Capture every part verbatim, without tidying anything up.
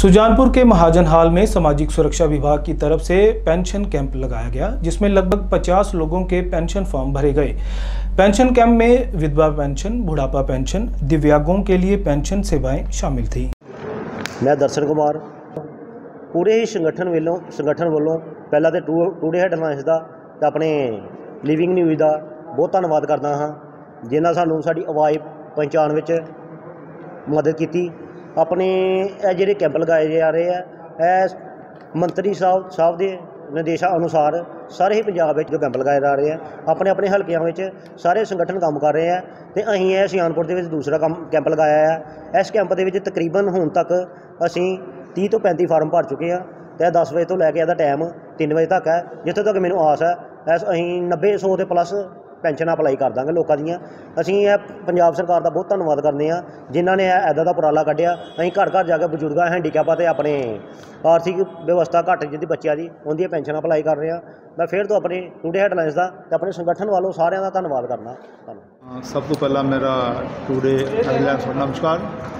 सुजानपुर के महाजन हाल में सामाजिक सुरक्षा विभाग की तरफ से पेंशन कैंप लगाया गया, जिसमें लगभग पचास लोगों के पेंशन फॉर्म भरे गए। पेंशन कैंप में विधवा पेंशन, बुढ़ापा पेंशन, दिव्यांगों के लिए पेंशन सेवाएं शामिल थी। मैं दर्शन कुमार पूरे ही संगठन वालों संगठन वालों पहला तो टू टूडे हेडलाइंस का तो अपने लिविंग न्यूज़ का बहुत धन्यवाद करता हाँ, जिन्हें सानू साडी आवाज़ पहुँचाने में मदद की। अपने जोड़े कैंप लगाए जा रहे हैं मंत्री साहब साहब के निर्देशा अनुसार सारे ही पंजाब में जो कैंप लगाए जा रहे हैं, अपने अपने हल्कियां में सारे संगठन काम कर रहे हैं। तो असीं है सुजानपुर के दूसरा काम कैंप लगाया है। इस कैंप के तकरीबन हुण तक असीं तीह तो पैंती फार्म भर चुके हैं। तो दस बजे तो लैके इसका टाइम तीन बजे तक है। जितों तक मैनूं आस है असीं नब्बे सौ के प्लस पेंशन अप्लाई कर देंगे लोगों दियाँ। असीं पंजाब सरकार का बहुत धन्यवाद करते हैं जिन्होंने इदा का उपराला कढ़िया। असीं घर घर जाके बजुर्ग हैंडीकैप ते अपने आर्थिक व्यवस्था घट जिहदी बच्चों की उनकी पेंशन अप्लाई कर रहे हैं। मैं फिर तो अपने टूडे हेडलाइंस का तो अपने संगठन वालों सारिਆਂ का धन्यवाद करना। सब तो पहला मेरा टूडे हेडलाइंस का नमस्कार।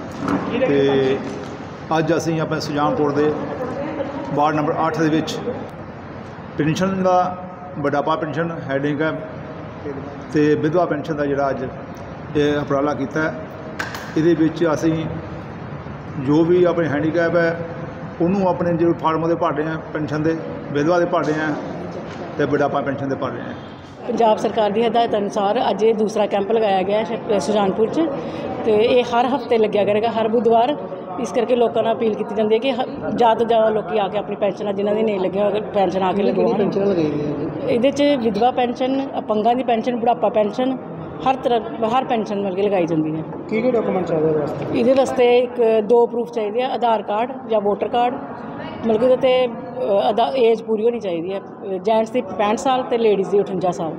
तो अज असीं अपने सुजानपुर के वार्ड नंबर अठ के पेंशन का बुढ़ापा पेंशन हैंडीकैप तो विधवा पेंशन का जोड़ा अज उपराला किया। ये असी जो भी अपने हैंडीकैप है उन्होंने अपने जो फार्म के भर रहे हैं, पेंशन के विधवा के भर रहे हैं तो बुढ़ापा पेंशन के भर रहे हैं। पंजाब सरकार की हिदायत अनुसार अज ये दूसरा कैंप लगाया गया है सुजानपुर च। तो ये हर हफ्ते लग्या करेगा, हर बुधवार। इस करके लोगों ने अपील की जाती है कि ज़्यादा तो ज़्यादा लोग आके अपनी पेंशन जिन्हों की नहीं लगी हो पेंशन आके लगवान। ये विधवा पेंशन, अपंगां की पेंशन, बुढ़ापा पेंशन, हर तरह हर पेंशन मतलब कि लगाई जाती है। की डॉक्यूमेंट चाहिए ये वास्ते एक दो प्रूफ चाहिए, आधार कार्ड या वोटर कार्ड, मतलब कि एज पूरी होनी चाहिए। जेंट्स की पैंठ साल तो लेडीज़ की अठवंजा साल।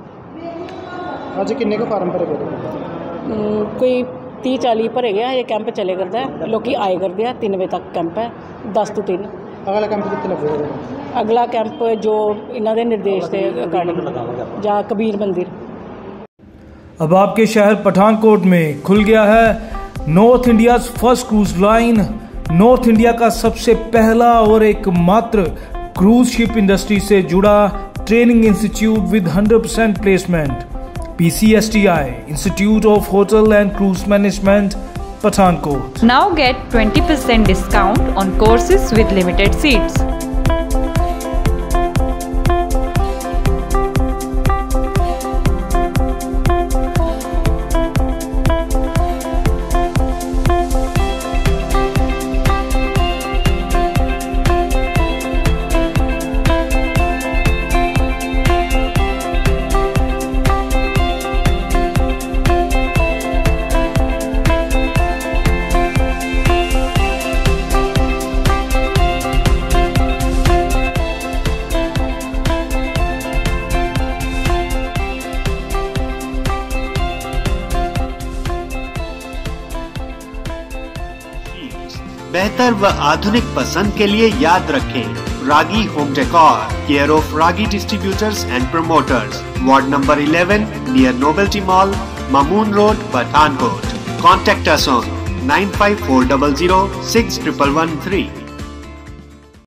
अज किन्ने के फार्म भरे गए? कोई तीह चाली भरे गया। ये कैंप चले करता है, लोग आए करते हैं। तीन बजे तक कैंप है, दस तो तीन। अगला कैंप कितने लगेगा? अगला कैंप जो इन्हों के निर्देश के अकॉर्डिंग या कबीर मंदिर। अब आपके शहर पठानकोट में खुल गया है North India first cruise line. North India का सबसे पहला और एकमात्र क्रूज शिप इंडस्ट्री से जुड़ा training institute with hundred percent placement. P C S T I, Institute of Hotel and Cruise Management, Pathankot. Now get twenty percent discount on courses with limited seats. बेहतर व आधुनिक पसंद के लिए याद रखें Ragi home decor, care of Ragi distributors and promoters, ward number eleven near novelty mall, Mamun road, Pathankot. Contact us on nine five four zero zero six one one one three.